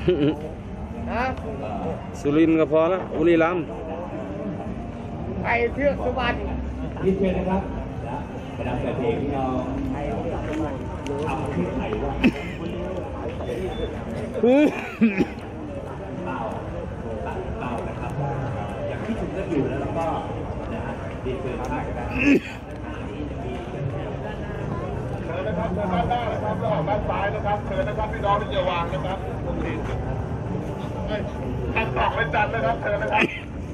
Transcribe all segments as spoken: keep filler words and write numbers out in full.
นะสุรินทร์ก็พอแล้วบุรีรัมย์ไปเทือกสุวรรณยินดีนะครับกระดับแต่เพลงที่เราทำที่ไทยว่าเต่าเต่านะครับอย่างที่ถึงก็อยู่แล้วแล้วก็นะฮะดีเกินมากนะครับเชิญนะครับเชิญด้านหน้านะครับแล้วออกด้านซ้ายนะครับเชิญนะครับพี่น้องที่จะวางนะครับทางสองเป็นจันนะครับเชิญนะครับ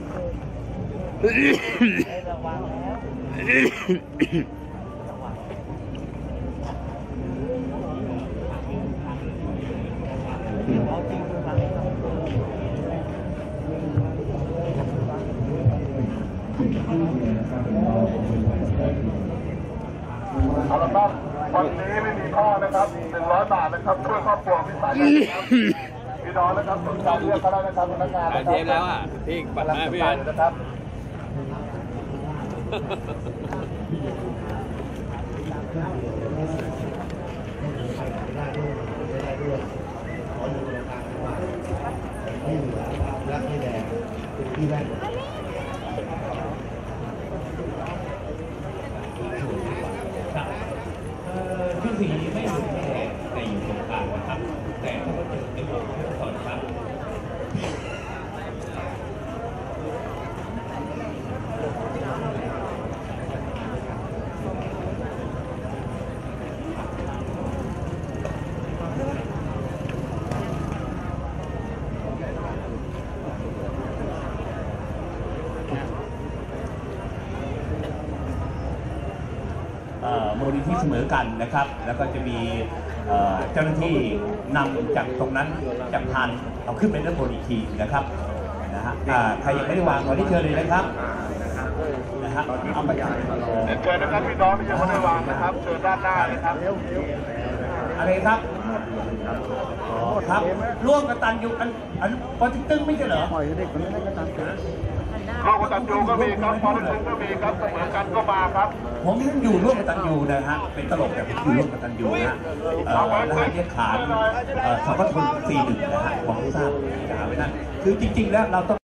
เอาละครับวันนี้ไม่มีพ่อนะครับหนึ่งร้อยบาทนะครับเพื่อครอบครัวพี่สายนะครับพี่น้องนะครับสนใจเรียกเขาได้นะครับพนักงานนะครับเทปแล้วอ่ะพี่บัตรมาพี่นะครับชื่อสีไม่เหมือนแค่แต่อยู่ตรงกลางนะครับแต่ถ้าเกิดในผมสอนครับโมดิที่เสมอกันนะครับแล้วก็จะมีเจ้าหน้าที่นำจากตรงนั้นจากพานเอาขึ้นไปด้านบนอีกทีนะครับนะฮะใครยังไม่ได้วางขอที่เชิญเลยนะครับนะฮะเอาไปเชิญนะครับพี่น้องที่ยังไม่ได้วางนะครับเชิญด้านหน้าเลยครับอะไรครับครับร่วมกันตันอยู่อันอันปอติ๊กตึ้งไม่ใช่เหรอปล่อยเด็กคนนี้ได้กันตันร่วมกันตันยูก็มีครับปอติ๊กตึ้งก็มีครับเสมอกันก็มาครับผมอยู่ร่วมกันตันยูนะฮะเป็นตลกแต่ผมอยู่ร่วมกันตันยูนะรหัสเรียกขานสองพันคนสี่หนึ่งนะฮะของผู้ทราบนะฮะไว้นั่นคือจริงๆแล้วเราต้อง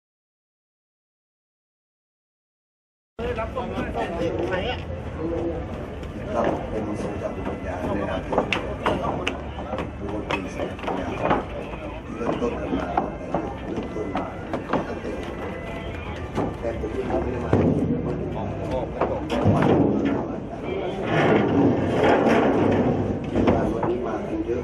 ครับเป็นทรงจำปัญญาในนามที่รู้ว่าปีสองปัญญาเริ่มต้นกันมาเริ่มต้นตั้งแต่แต่ผมยังไม่ได้มาของโลกกระจกวันวันนี้มากันเยอะ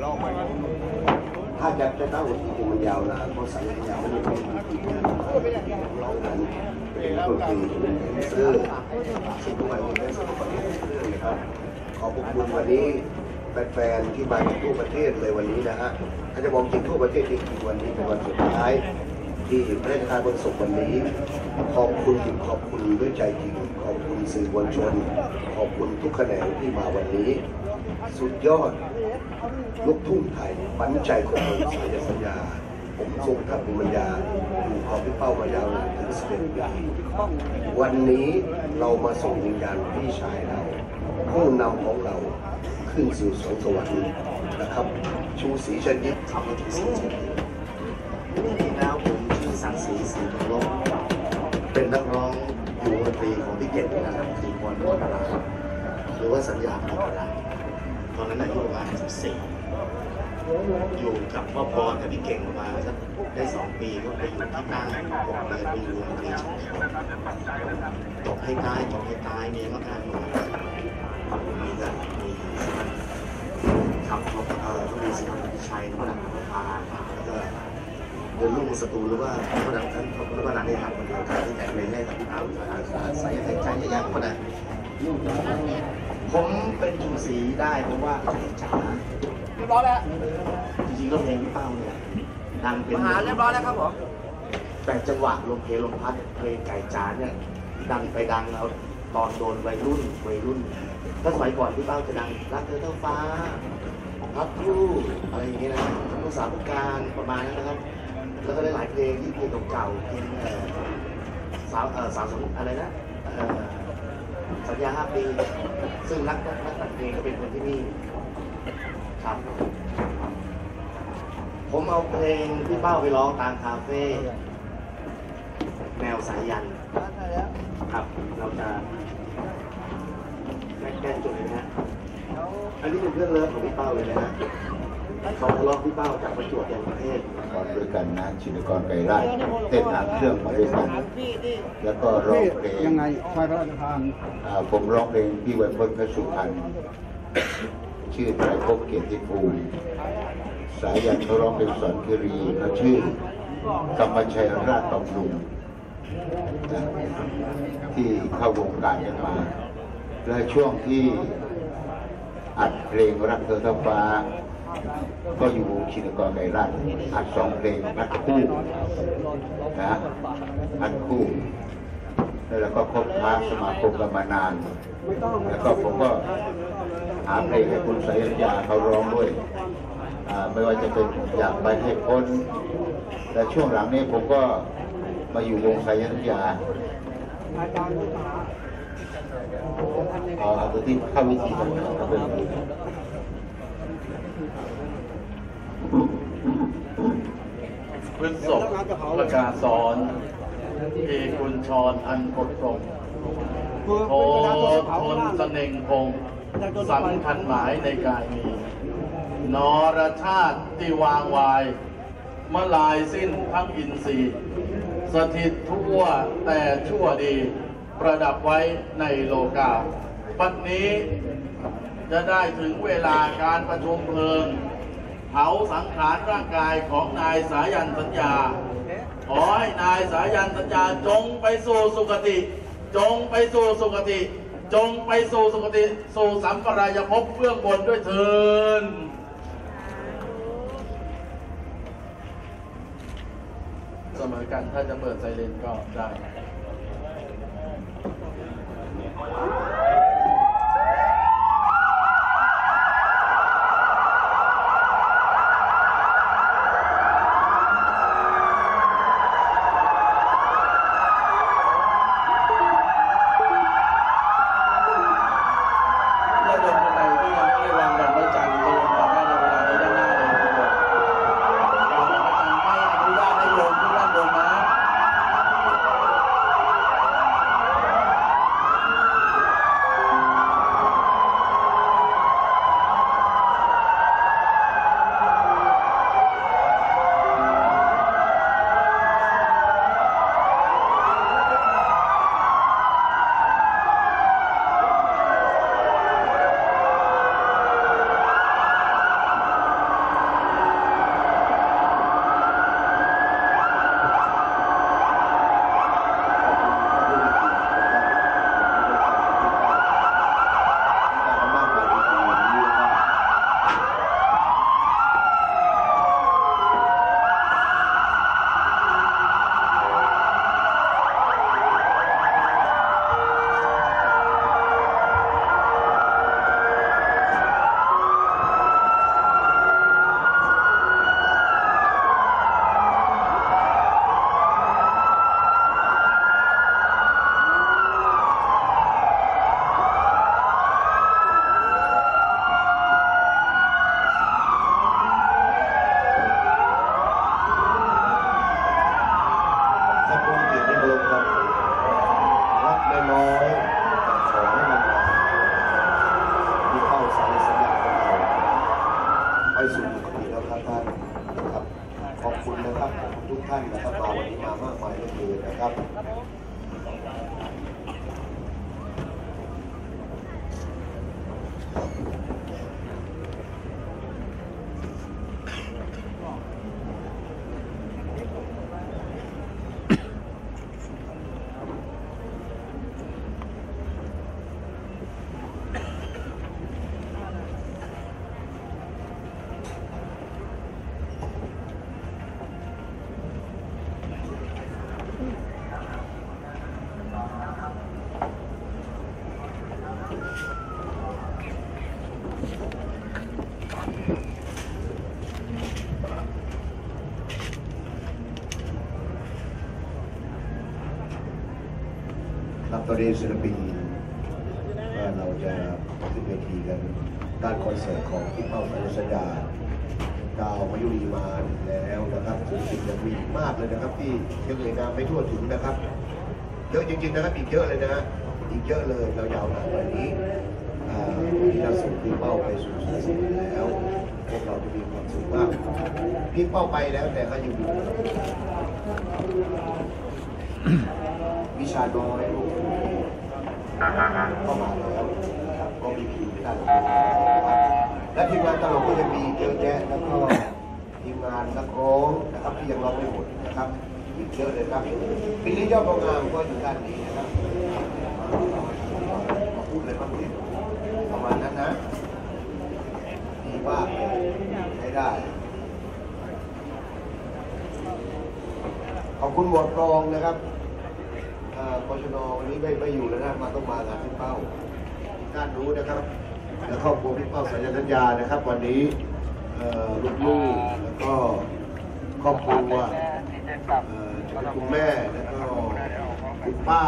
ถ้าจะจะตั้งวันที่มันยาวนานเพราะสัญญาไม่ได้เป็นร้องนั้นเป็นคนตีเป็นเสื้อซึ่งทุกวันนี้เป็นสิ่งที่เป็นนะครับขอบคุณวันนี้แฟนๆที่มาจากทั่วประเทศเลยวันนี้นะฮะถ้าจะมองจริงทั่วประเทศจริงๆวันนี้เป็นวันสุดท้ายที่พระราชทานบนศพวันนี้ขอบคุณจริงขอบคุณด้วยใจจริงขอบคุณสื่อมวลชนขอบคุณทุกแขนงที่มาวันนี้สุดยอดลูกทุ่งไทยปันใจของคนสายสัญญาผมทรงทำปัญญาอยู่ขอพี่เป้ามายาวนานถึงสิบเอ็ดปีวันนี้เรามาส่งวิญญาณพี่ชายเราผู้นำของเราขึ้นสู่สวงสวรรค์นะครับชูศรีชยิตทำมาถึงสี่สิบปีจริงๆแล้วผมชื่อสังสีศรีทองลบเป็นนักร้องอยู่ดนตรีของพี่เก่งนะครับคือพรโนตราหรือว่าสัญญาพรตราตอนนั้นอายุประมาณสิบสี่อยู่กับพ่อพรกับพี่เก่งประมาณสักได้สองปีก็ไปอยู่ที่ใต้ผมเลยไปอยู่ดนตรีช่องตกให้ตายตกให้ตายเนี่ยมาการมามีกันมีครับเขาเอ่อต้องมีสิทธิ์พิชัยพระดับพาแล้วก็เดินลุ่งสตูหรือว่าพระดับท่านพระดับได้ทำคนเดียวกันที่แต่งเพลงให้กับพี่เอาใส่ใจใจยากๆคนนั้นผมเป็นชูศรีได้เพราะว่าเขาเห็นจ๋าเรียบร้อยแล้วจริงๆแล้วเพลงพี่เป้าเนี่ยดังเป็นมหาเรียบร้อยแล้วครับผมแต่จังหวะลมเพลลมพัดเพลงไก่จ๋าเนี่ยดังไปดังแล้วตอนโดนวัยรุ่นวัยรุ่นถ้าสมัยก่อนพี่เป้าจะดังรักเธอเท่าฟ้าพักคู่อะไรอย่างเงี้ยนะลูกสาวผู้การประมาณนั้นนะครับแล้วก็ได้หลายเพลงที่เพลงเก่าๆเพลงสาวสาวสมุทรอะไรนะสัญญาห้าปีซึ่งนักนักแต่งเพลงก็เป็นคนที่นี่ครับผมเอาเพลงพี่เป้าไปร้องตามคาเฟ่แนวสายยันครับเราจะแก้แก้จุดเลยนะฮะอันนี้เป็นเพื่อนเลิฟของพี่เป้าเลยนะฮะเขาร้องพี่เป้าจากประจวบยันประเทศก่อนด้วยกันนะชินกรไกรราชเต้นหางเครื่องมาด้วยกันแล้วก็ร้องเพลงยังไงไฟพระราชทานอ่าผมร้องเพลงพี่ไวยพจน์พระสุพรรณชื่อไตรภพเกียรติภูมิสายันเขาร้องเป็นสอนคิรีเขาชื่อกรรมชัยราชบำรุงนะที่เข้าวงการกันมาและช่วงที่อัดเพลงรักเธอเท่าฟ้าก็อยู่ชินกรไกรราชอัดสองเพลงอัดคู่นะอัดคู่แล้วก็คบค้าสมาคมกันมานานแล้วก็ผมก็หาเพลงให้คุณสายัญญาเขาร้องด้วยไม่ว่าจะเป็นอยากไปให้พ้นแต่ช่วงหลังนี้ผมก็มาอยู่วงสายัญญาเอาเอาตัวที่เข้าวิธีกันนะครับเป็นพฤษภประกาศสอนเอกุญชรอันกดตรงโททนเสน่งพงสำคัญหมายในกายมีนรชาติที่วางวายมลายสิ้นทั้งอินทรีย์สถิตทั่วแต่ชั่วดีประดับไว้ในโลกาปัจจุบันนี้จะได้ถึงเวลาการประชุมเพลิงเผาสังขารร่างกายของนายสายันสัญญาขอให้นายสายันสัญญาจงไปสู่สุคติจงไปสู่สุคติจงไปสู่สุคติสู่สัมปรายภพเบื้องบนด้วยเถิดเสมอกันถ้าจะเปิดไซเรนก็ได้ท่านนะครับมาวันนี้มามากมายเหลือเกินนะครับครับตอนนี้ศิลปินว่าเราจะขึ้นเวทีกันด้านคอนเสิร์ตของพี่เป้าสายัญญาดาวมายุรีมาแล้วนะครับศิลปินยังมีอีกมากเลยนะครับที่ยังเอ่ยนามไม่ทั่วถึงนะครับเยอะจริงๆนะครับอีกเยอะเลยนะฮะอีกเยอะเลยเรายาวนานวันนี้ที่เราส่งพี่เป้าไปสู่สุดสุดแล้วพวกเราจะมีความสุขมากพี่เป้าไปแล้วแต่ก็อยู่วิชาน้อยลูกเข้ามาแล้วนะครับก็มีคิวไม่ได้และทีมงานตลกก็ยังมีเยอะแยะแล้วก็ทีมงานนักร้องนะครับที่ยังร้องไม่หมดนะครับอีกเยอะเลยครับปีนี้ยอดงามก็อยู่ด้านนี้นะครับมาพูดเลยบ้างเนี่ยประมาณนั้นนะดีมากใช้ได้ขอบคุณหมวดกรองนะครับปชนวันนี้ไม่ไม่อยู่แล้วนะมาต้องมางานพี่เป้าการรู้นะครับและครอบครัวพี่เป้าสัญญาสัญญานะครับวันนี้ลูกๆแล้วก็ครอบครัวจะเป็นคุณแม่แล้วก็คุณป้า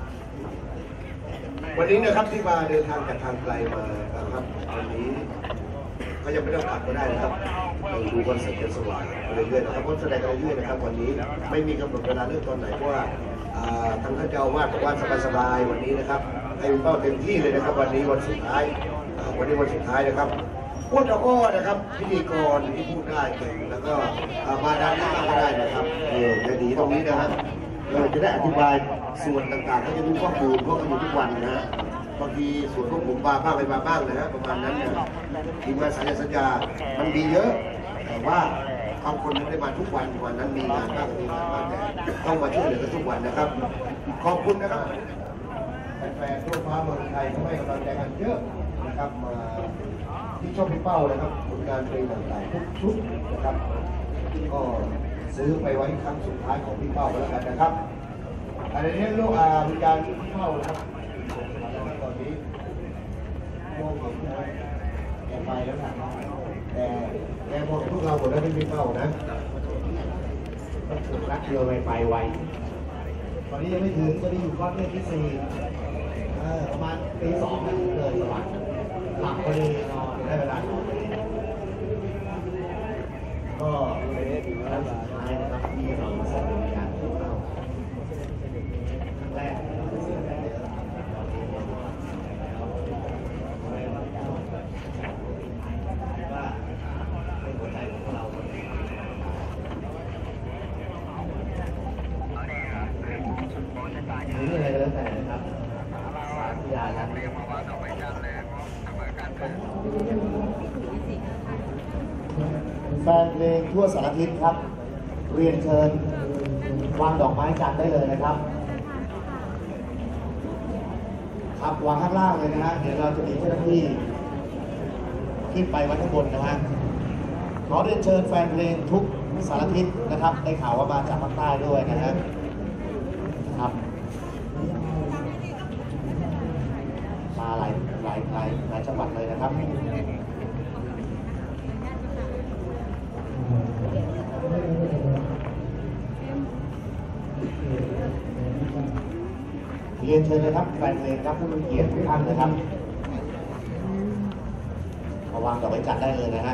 วันนี้นะครับที่มาเดินทางจากทางไกลมานะครับวันนี้ก็ยังไม่ต้องกลับก็ได้นะครับดูคอนเสิร์ตกันสว่างไปเรื่อยๆนะครับเพราะแสดงกันเรื่อยๆนะครับวันนี้ไม่มีกำหนดเวลาเรื่องตอนไหนเพราะว่าทางท่านเจ้าอาวาสบอกว่าสบายๆวันนี้นะครับให้เป้าเต็มที่เลยนะครับวันนี้วันสุดท้ายวันนี้วันสุดท้ายนะครับพูดแล้วก็นะครับพิธีกรที่พูดได้เก่งแล้วก็มาด้านหน้าก็ได้นะครับเออจะดีตรงนี้นะครับเราจะได้อธิบายส่วนต่างๆเขาจะรู้ข้อมูลเพราะเขาอยู่ทุกวันนะฮะบางทีส่วนพวกผมมาบ้างไปมาบ้างนะฮะประมาณนั้นนะทีมงานสัญญาสัญญามันมีเยอะแต่ว่าบางคนไม่ได้มาทุกวันวันนั้นมีงานบ้างมีงานบ้างแต่ต้องมาช่วยเหลือกันทุกวันนะครับขอบคุณนะครับแฟนๆทั่วฟ้าเมืองไทยก็ให้กำลังใจกันเยอะนะครับมาที่ชอบพี่เป้านะครับผลงานเพลงต่างๆทุกชุดนะครับก็ซื้อไปไว้ครั้งสุดท้ายของพี่เป้าแล้วกันนะครับอันนี้ลูกอาวิญญาณพี่เป้านะครับตอนนี้โยมกับพี่แกไปแล้วนะแต่แกบอกพวกเราหมดแล้วที่พี่เป้านะต้องรักเรือไปไปไวตอนนี้ยังไม่ถึงตอนนี้อยู่ก้อนเมฆที่สี่ประมาณปีสองนะเลยสว่างหลับพอดีนอนได้เวลานอนก็เป็นครั้งสุดท้ายนะครับที่เรามาส่งวิญญาณที่เป้าครั้งแรกเสียใจเยอะว่าเป็นหัวใจของพวกเราหรืออะไรก็แล้วแต่นะครับสาธยาครับแฟนเพลงทั่วสารทิศครับเรียนเชิญวางดอกไม้จันทร์ได้เลยนะครับครับวางข้างล่างเลยนะฮะเดี๋ยวเราจะมีเจ้าหน้าที่ขึ้นไปไว้ข้างบนนะฮะขอเรียนเชิญแฟนเพลงทุกสารทิศนะครับได้ข่าวว่ามาจากภาคใต้ด้วยนะฮะครับมาหลายหลายหลายหลายจังหวัดเลยนะครับเรียนเชิญนะครับแฟนเพลงครับผู้มีเกียรติทุกท่านนะครับมาวางดอกไม้จันทร์ได้เลยนะฮะ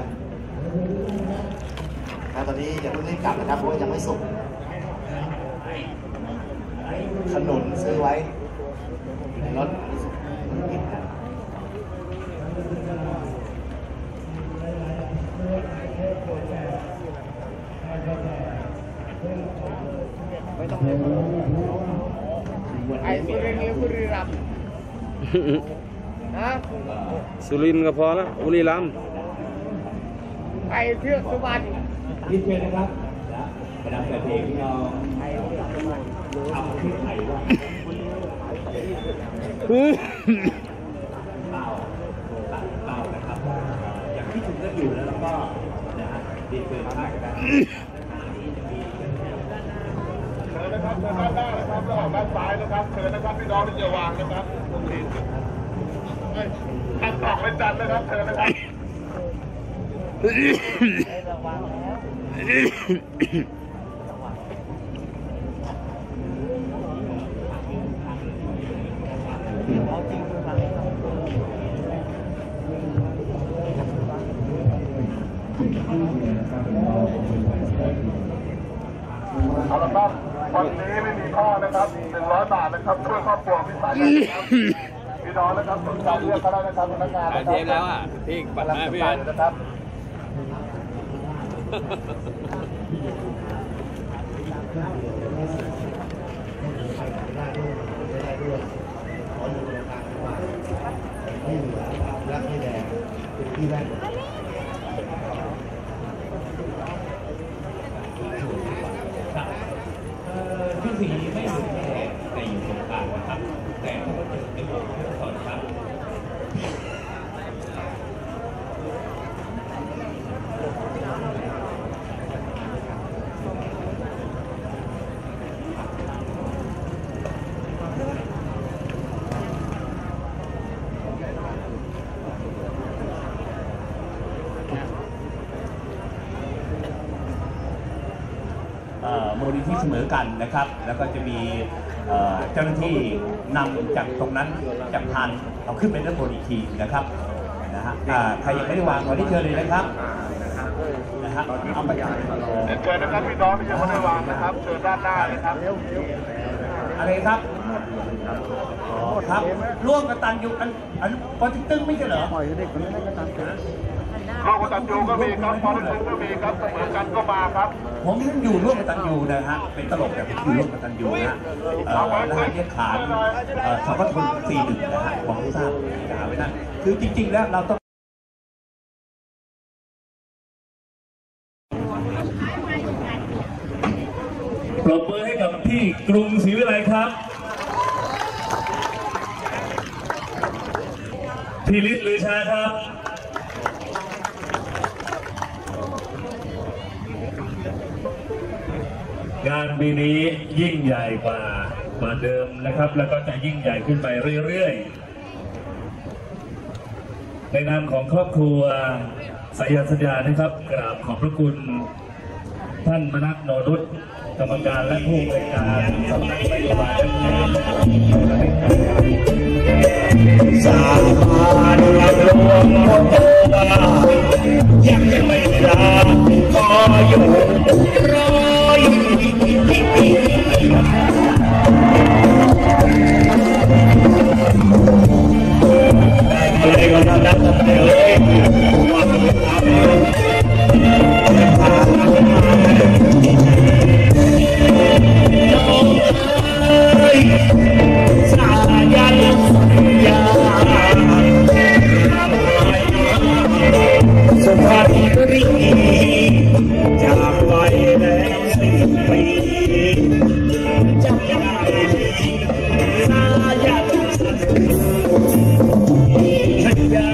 ตอนนี้อย่าเพิ่งรีบกลับนะครับเพราะว่ายังไม่สุกขนุนซื้อไว้ในรถกินกันไม่ต้องเลยไอ้สุรินทร์หรือบุรีรัมย์นะสุรินทร์ก็พอแล้วบุรีรัมย์ไปเทือกสุวรรณยินดีนะครับประดับแต่เพลงที่เราทำที่ไทยว่าเต้าตัดเต้านะครับอย่างที่ถึงก็อยู่แล้วแล้วก็นะฮะดีเกินมากกันเชิญนะครับเชิญด้านหน้านะครับระหว่างด้านซ้ายนะครับเชิญนะครับพี่น้องที่จะวางนะครับตรงนี้ทางกล่องเป็นจันทร์นะครับเชิญนะครับเอาจริงอัลบั้มวันนี้ไม่มีพ่อนะครับหนึ่งร้อยบาทนะครับช่วยครอบครัวพี่สายนะครับพี่น้องนะครับสนใจเลือกก็ได้นะครับพนักงานนะครับเทปแล้วอ่ะพี่ปัดหน้าพี่นะครับทุกสิ่งนี้ไม่ถึงแค่ในอยู่ตรงกลางนะครับแต่ก็จะเป็นองค์พระสอนครับมูลนิธิเสมอกันนะครับ แล้วก็จะมีเจ้าหน้าที่นำจากตรงนั้นจากพานเอาขึ้นไปด้านบนอีกทีนะครับนะฮะใครยังไม่ได้วางขอที่เชิญเลยนะครับนะฮะเอาไปเชิญนะครับพี่น้องที่ยังไม่ได้วางนะครับเชิญด้านหน้าเลยครับอะไรครับอ๋อครับร่วมกตัญญูอันอันปอติ๊กตึ้งไม่ใช่เหรอร่วมกตัญญูก็มีครับปอติ๊กตึ้งก็มีครับเสมอกันก็มาครับผมยังอยู่ร่วมกตัญญูนะฮะเป็นตลกแต่ผมอยู่ร่วมกตัญญูนะรหัสเรียกขานสองพันสี่หนึ่งนะฮะบอกให้ทราบนะฮะไว้นั่นคือจริงๆแล้วเราต้องปรบมือให้กับพี่กรุงศรีวิไลครับพี่ฤทธิ์ลือชาครับงานปีนี้ยิ่งใหญ่กว่ามาเดิมนะครับแล้วก็จะยิ่งใหญ่ขึ้นไปเรื่อยๆในนามของครอบครัวสายสัญญานะครับกราบขอบพระคุณท่านมนัส โนรุตกรรมการและผู้บริการสำนักนโยบายสาบานกับหลวงพ่อโตยังไม่ลาขออยู่รอยอะไรก็ทำได้เลยสายันสัญญาสุพรรณบุรีจากไปแล้วสี่ปีจำได้สายันสัญญา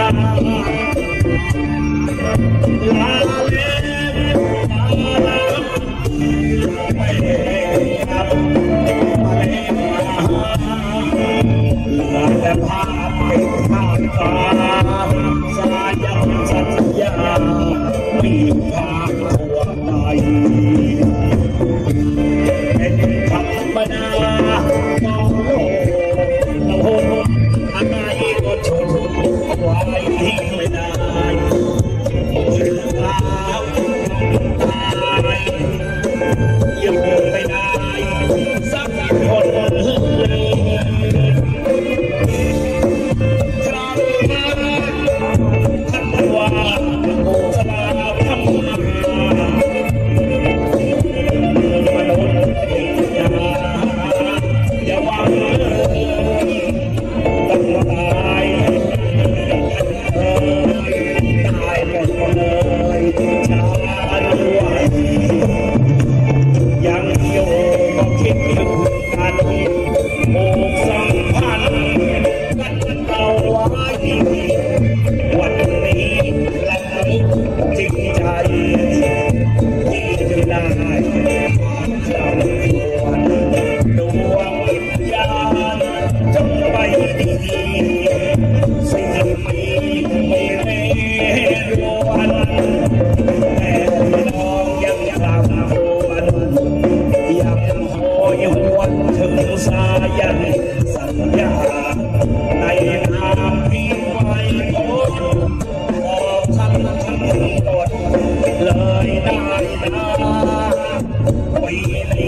ลาเล่ลาไม่กลับแต่ภาพเป็นภาพตาสายันสัญญามีภาพทั่วไปเป็นธรรมดาของโลกโลกอะไรก็ชนไว้ทิ้งไม่ได้ถึงตายตายอยู่ไม่ได้สักคนเลยเลยได้นะ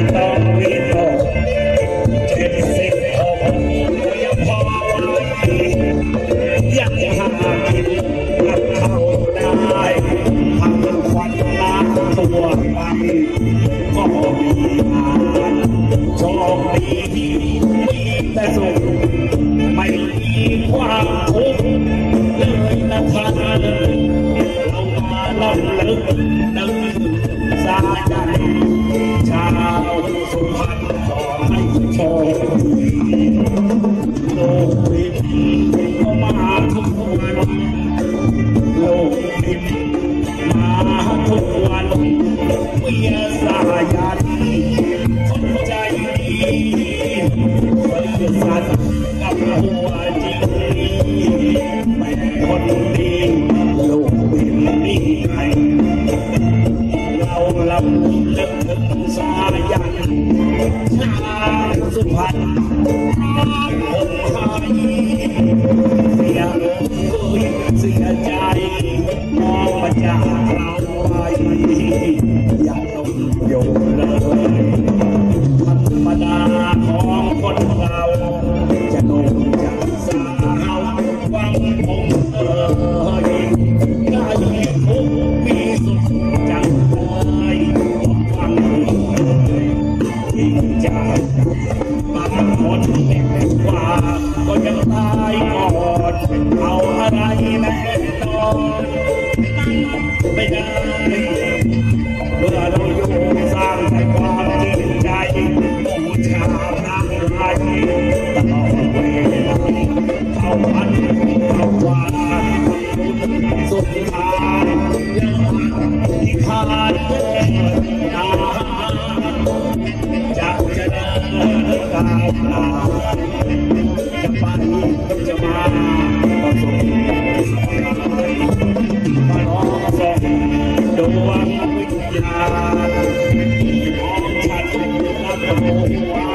ต้องมีโตเจ็ดสิบหกก็ยังพอไหวยังหากินกับเขาได้ทำควันล้างตัวไปก็มีงานโชคดีที่มีแต่สุขไม่มีความทุกข์เลยนะท่านเรามาล้ำลึกนึกสาใจชาวสุพรรณขอให้โชคดีโลกวิถีก็มาทุกวันโลกวิถีมาทุกวันเมียสายันคนใจดีซื่อสัตย์กับหัวจริงแม่คนดีโลกวิถีให้เราลำลึกถึงสายันชาวสุพรรณคนไทยเสียเสียใจมองมาจากเราไปอย่าต้องโยนเลยธรรมดาของคนเราจะโน้มจะสาววังคงเอ่ยได้ทุกมีสุขจังเลยฟังยิ่งจะบางคนเด็กกว่าก็ยังตายก่อนเอาอะไรแน่นอนไม่ได้เมื่อเราอยู่สร้างแต่ความจริงใจบูชาพระไทยตลอดเวลาเข้าพันเข้าวาสุดท้ายยังที่ขาดเดินทางจะจะเดินก้าวหน้าจะไปจะมาประสบมาลองส่องดวงวิญญาณมองฉันรับรู้ไว้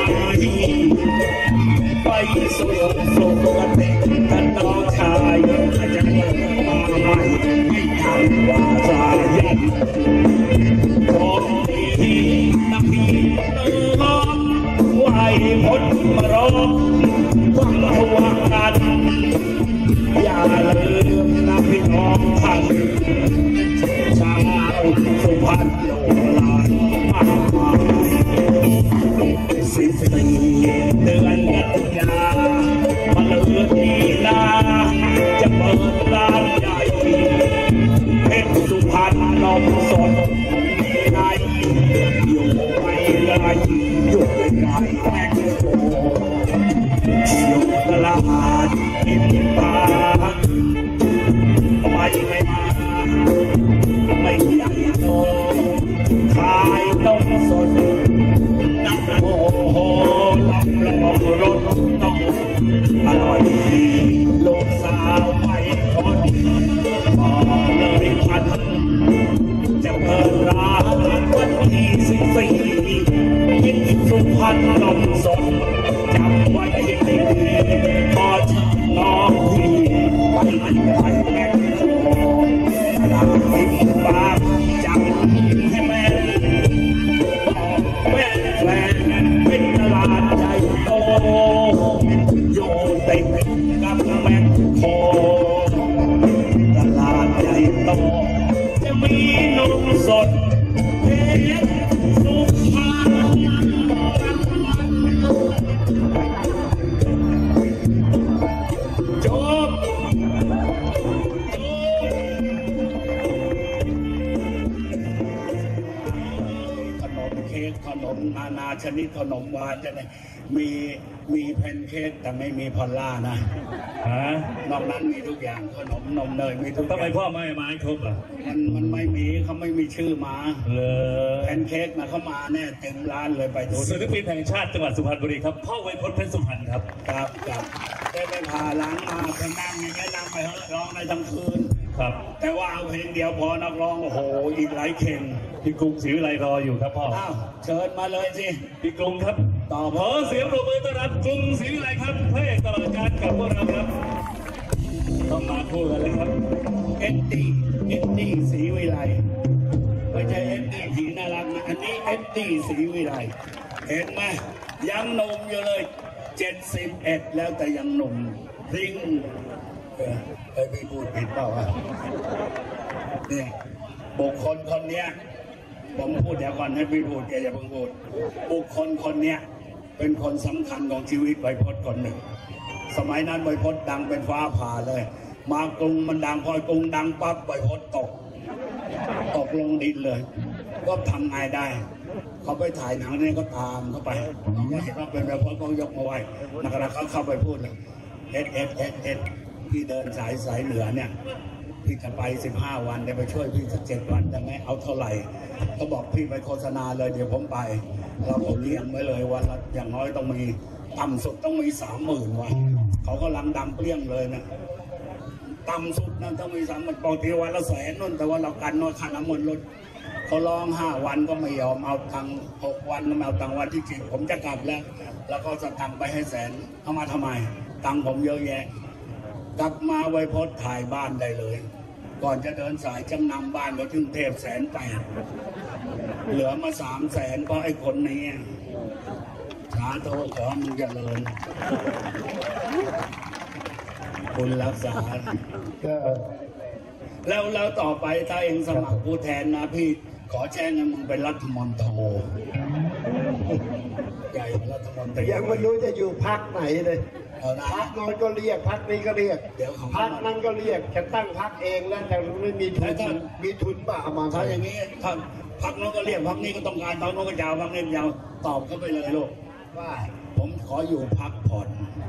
ไปสู่สุคติกันน้องชายอาจจะมาใหม่ไม่ทันว่าสายันคนดีนักพี่น้องไหวพ้นมาร้องวังระวังกันอย่าลืมนะพี่น้องท่านชาวสุพรรณโลลานมากมายสิบสี่เดือนกันยามาเลือกดีนาจะเปิดร้านใหญ่เพชรสุพรรณนมสดในอยู่ไม่ไกลอยู่ไม่ไกลแม็กโกอยู่ตลาดอินปาไม่ไม่มาไม่ใหญ่โตขายนมสดน้ำโอ้โหลำลองรถต้องอร่อยดีลูกสาวไม่คนบอกเลยพันจะเปิดร้านวันที่สิบสี่ยินสุพรรณนมสดจำไว้ให้ดีพอเธอน้องพี่ไปไปแม่โคตลาดอินบางจำให้แม่แม่แฟนเป็นตลาดใหญ่โตอยู่ติดกับแม่โคตลาดใหญ่โตจะมีนมสดเพชรสุพรรณจบขนมเค้กขนมนานาชนิดขนมหวานจะไหนมีมีแพนเค้กแต่ไม่มีพอลล่านะฮะนอกนั้นมีทุกอย่างขนมนมเนยมีทุกอย่างทำไมพ่อไม่มาให้ครบอ่ะมันมันไม่มีเขาไม่มีชื่อมาเลยแพนเค้กนะเขามาแน่เต็มร้านเลยไปดูศิลปินแห่งชาติจังหวัดสุพรรณบุรีครับพ่อไวยพจน์เพชรสุพรรณครับครับครับได้ไปพาล้างมาไปนั่งอย่างนี้นั่งไปร้องในทั้งคืนครับแต่ว่าเอาเพลงเดียวพอนักร้องโอ้โหอีกหลายเข่งพี่กรุงศรีวิไลรออยู่ครับพ่ออ้าวเชิญมาเลยสิพี่กรุงครับต่อขอเสียงปรบมือต้อนรับกรุงศรีวิไลครับพระเอกตลอดการกับพวกเราครับต้องมาคู่กันเลยครับเอ็ดดี้เอ็ดดี้ศรีวิไลไม่ใช่เอ็ดดี้ผีน่ารักนะอันนี้เอ็ดดี้ศรีวิไลเห็นไหมยังหนุ่มอยู่เลยเจ็ดสิบเอ็ดแล้วแต่ยังหนุ่มริงเออเอ้ยพี่พูดผิดเปล่าวะเนี่ยบุคคลคนเนี้ยผมพูดเดี๋ยวก่อนให้พี่พูดแกอย่าเพิ่งพูดบุคคลคนเนี้ยเป็นคนสำคัญของชีวิตไวยพจน์คนหนึ่งสมัยนั้นไวยพจน์ดังเป็นฟ้าผ่าเลยมากรุงมันดังพอกรุงดังปั๊บไวยพจน์ตกตกลงดินเลยก็ทำไงได้เขาไปถ่ายหนังนี่ก็ตามเข้าไปเห็นว่าเป็นไวยพจน์ก็ยกมาไว้นักการเขาเข้าไปพูดเลยเอ็ดเอ็ดเอ็ดเอ็ดพี่เดินสายสายเหนือเนี่ยพี่จะไปสิบห้าวันได้ไปช่วยพี่สักเจ็ดวันได้ไหมเอาเท่าไหร่เขาบอกพี่ไปโฆษณาเลยเดี๋ยวผมไปเราก็เลี้ยงไว้เลยวันละอย่างน้อยต้องมีต่ำสุดต้องมีสามหมื่นวันเขาก็ลังดำเปรี้ยงเลยนะต่ำสุดนั่นต้องมีสามหมื่นปกติวันละแสนนู่นแต่ว่าเรากันน้อยค่าน้ำมันลดเขาร้องห้าวันก็ไม่ยอมเอาตังหกวันก็ไม่เอาตังวันที่จริงผมจะกลับแล้วแล้วก็จะตังไปให้แสนเอามาทำไมตังผมเยอะแยะกลับมาไวยพจน์ถ่ายบ้านได้เลยก่อนจะเดินสายจำนำบ้านก็ถึงเทพแสนแปดเหลือมาสามแสนก็ไอ้คนนี้สาธุขอมึงเจริญคุณรักษาแล้วแล้วต่อไปถ้าเองสมัครผู้แทนนะพี่ขอแจ้งให้มึงเป็นรัฐมนตรีใหญ่รัฐมนตรียังไม่รู้จะอยู่พักไหนเลยพักน้อยก็เรียกพักนี้ก็เรียกพักนั้นก็เรียกจะตั้งพักเองแล้วแต่ไม่มีทุนมีทุนบ้ามาถ้าอย่างนี้ถ้าพักโน้นก็เรียกพักนี้ก็ต้องการพักโน้นก็ยาวพักนี้ยาวตอบเข้าไปเลยลูกว่าผมขออยู่พักผ่อน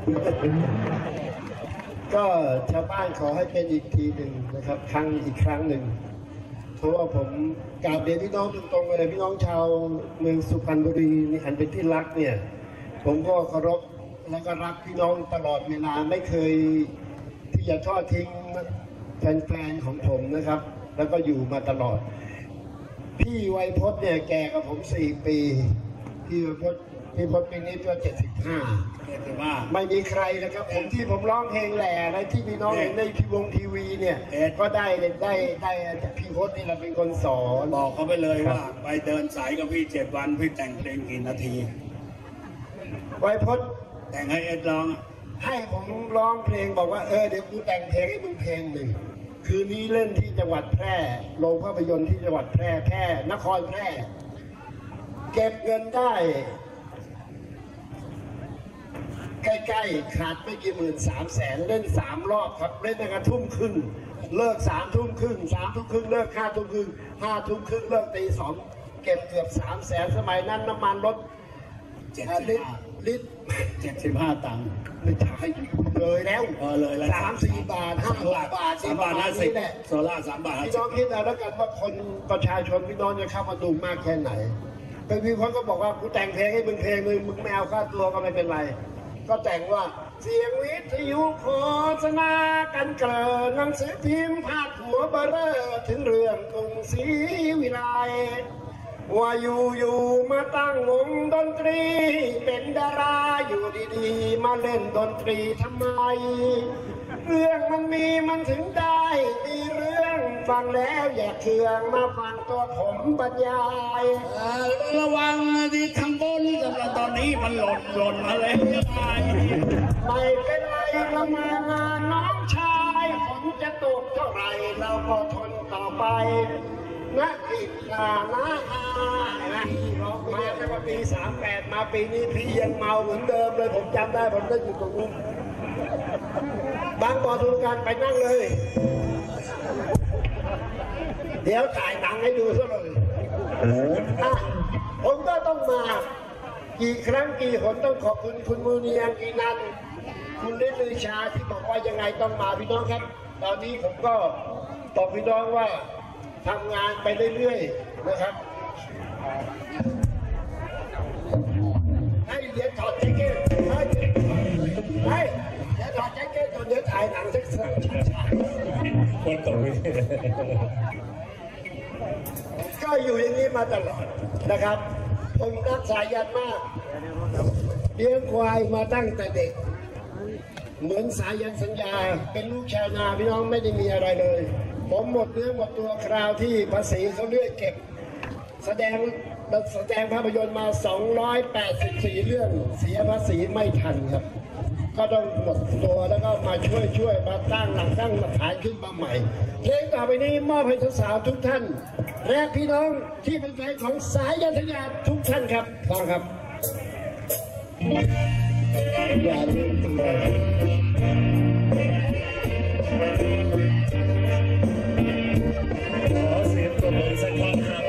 ก็ชาวบ้านขอให้เป็นอีกทีหนึ่งนะครับครั้งอีกครั้งหนึ่งเพราะว่าผมกราบเรียนพี่น้องตรงๆเลยพี่น้องชาวเมืองสุพรรณบุรีนี่อันเป็นที่รักเนี่ยผมก็เคารพแล้วก็รักพี่น้องตลอดเวลาไม่เคยที่จะทอดทิ้งแฟนๆของผมนะครับแล้วก็อยู่มาตลอดพี่ไวยพจน์เนี่ยแก่กับผมสี่ปีพี่ไวยพจน์พี่พจน์ปีนี้ก็เจ็ดสิบห้าไม่มีใครนะครับผมที่ผมร้องเพลงแหล่ในที่พี่น้องเห็นในทีวงทีวีเนี่ยก็ได้ได้ได้จากพี่พจน์นี่เราเป็นคนสอนบอกเขาไปเลยว่าไปเดินสายกับพี่เจ็ดวันพี่แต่งเพลงกี่นาทีไวยพจน์แต่งให้เอ็ดร้องให้ผมร้องเพลงบอกว่าเออเดี๋ยวกูแต่งเพลงให้มึงเพลงหนึ่งคืนนี้เล่นที่จังหวัดแพร่โรงภาพยนตร์ที่จังหวัดแพร่แพร่นครแพร่เก็บเงินได้ใกล้ๆขาดไม่กี่หมื่นสามแสนเล่นสามรอบครับเล่นตั้งแต่ทุ่มครึ่งเลิกสามทุ่มครึ่งสามทุ่มครึ่งเลิกห้าทุ่มครึ่งห้าทุ่มครึ่งเลิกตีสองเก็บเกือบสามแสนสมัยนั้นน้ำมันรถเจ็ดลิตรลิตรเจ็ดสิบห้าตังค์ไม่ใช่เลยแล้วเออเลยแล้วสามสี่บาทห้าบาทสามบาทห้าสิบโซล่าสามบาทพี่น้องคิดเอาแล้วกันว่าคนประชาชนพี่น้องจะเข้ามาดูมากแค่ไหนเป็นพี่คนก็บอกว่ากูแต่งเพลงให้มึงเพลงมึงมึงไม่เอาค่าตัวก็ไม่เป็นไรก็แต่งว่าเสียงวิทยุโฆษณากันเกลือหนังสือพิมพ์พาดหัวเบอร์เรอถึงเรื่องกรุงศรีวิไลว่าอยู่อยู่มาตั้งวงดนตรีเป็นดาราอยู่ดีๆมาเล่นดนตรีทำไมเรื่องมันมีมันถึงได้มีเรื่องฟังแล้วอย่าเคืองมาฟังตัวผมบรรยายระวังที่ข้างบนสำหรับตอนนี้มันหล่นหล่นมาเลยไม่เป็นไรเรามางานน้องชายฝนจะตกเท่าไรเราก็ทนต่อไปนะอีกนานะนะมาตั้งแต่ปีสามแปดมาปีนี้พี่ยังเมาเหมือนเดิมเลยผมจำได้ผมได้อยู่ตรงนู้นบางบ่อทุนการไปนั่งเลยเดี๋ยวถ่ายหนังให้ดูซะเลยผมก็ต้องมากี่ครั้งกี่หนต้องขอบคุณคุณมูนีอังกีนันคุณฤทธิ์ลือชาที่บอกว่ายังไงต้องมาพี่น้องครับตอนนี้ผมก็บอกพี่น้องว่าทำงานไปเรื่อยๆนะครับให้เดี๋ยวถอดแจ็คเก็ตให้ให้เดี๋ยวถอดแจ็คเก็ตตอนเดี๋ยวถ่ายหนังสักสักคนต่อไปก็อยู่อย่างนี้มาตลอดนะครับผมรักสายันมากเลี้ยงควายมาตั้งแต่เด็กเหมือนสายันสัญญาเป็นลูกชาวนาพี่น้องไม่ได้มีอะไรเลยผมหมดเนื้อหมดตัวคราวที่ภาษีเขาเลือกเก็บแสดงเราแสดงภาพยนตร์มาสองร้อยแปดสิบสี่เรื่องเสียภาษีไม่ทันครับก็ต้องหมดตัวแล้วก็มาช่วยช่วยมาตั้งหลักตั้งมาฐานขึ้นมาใหม่เพลงต่อไปนี้มอบให้สาวๆทุกท่านและพี่น้องที่เป็นแฟนของสายยันทยาทุกท่านครับฟังครับอย่าลืมตีขอเสียงปรบมือสักครั้งครับ